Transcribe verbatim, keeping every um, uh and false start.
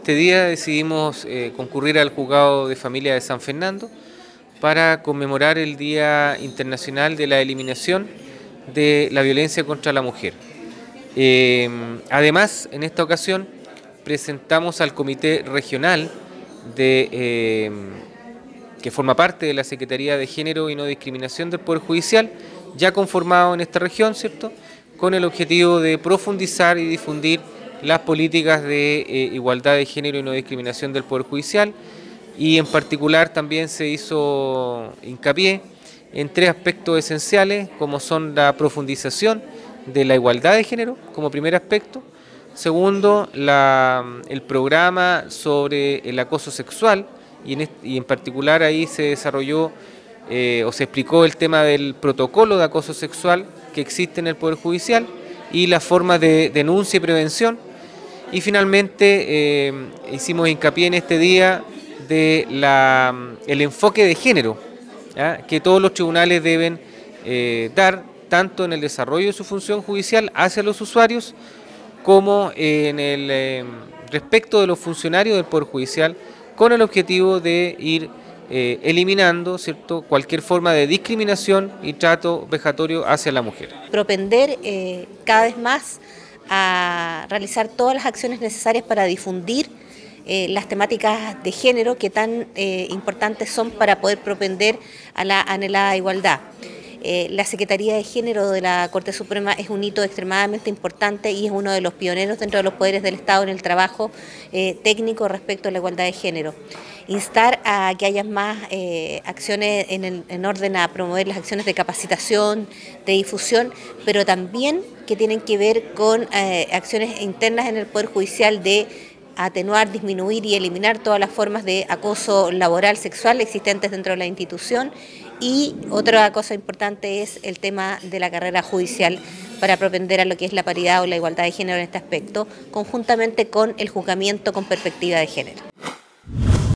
este día decidimos eh, concurrir al Juzgado de Familia de San Fernando para conmemorar el Día Internacional de la Eliminación de la Violencia contra la Mujer. Eh, además, en esta ocasión presentamos al Comité Regional de, eh, que forma parte de la Secretaría de Género y No Discriminación del Poder Judicial, ya conformado en esta región, ¿cierto?, con el objetivo de profundizar y difundir las políticas de eh, igualdad de género y no discriminación del Poder Judicial, y en particular también se hizo hincapié en tres aspectos esenciales, como son la profundización de la igualdad de género como primer aspecto, segundo, la, el programa sobre el acoso sexual, y en, y en particular ahí se desarrolló eh, o se explicó el tema del protocolo de acoso sexual que existe en el Poder Judicial y las formas de denuncia y prevención. Y finalmente eh, hicimos hincapié en este día de la, el enfoque de género, ¿ya?, que todos los tribunales deben eh, dar, tanto en el desarrollo de su función judicial hacia los usuarios, como en el eh, respecto de los funcionarios del Poder Judicial, con el objetivo de ir eh, eliminando, ¿cierto?, cualquier forma de discriminación y trato vejatorio hacia la mujer. Propender eh, cada vez más a realizar todas las acciones necesarias para difundir eh, las temáticas de género que tan eh, importantes son para poder propender a la anhelada igualdad. Eh, la Secretaría de Género de la Corte Suprema es un hito extremadamente importante y es uno de los pioneros dentro de los poderes del Estado en el trabajo eh, técnico respecto a la igualdad de género. Instar a que haya más eh, acciones en, el, en orden a promover las acciones de capacitación, de difusión, pero también que tienen que ver con eh, acciones internas en el Poder Judicial de atenuar, disminuir y eliminar todas las formas de acoso laboral, sexual existentes dentro de la institución. Y otra cosa importante es el tema de la carrera judicial para propender a lo que es la paridad o la igualdad de género en este aspecto, conjuntamente con el juzgamiento con perspectiva de género.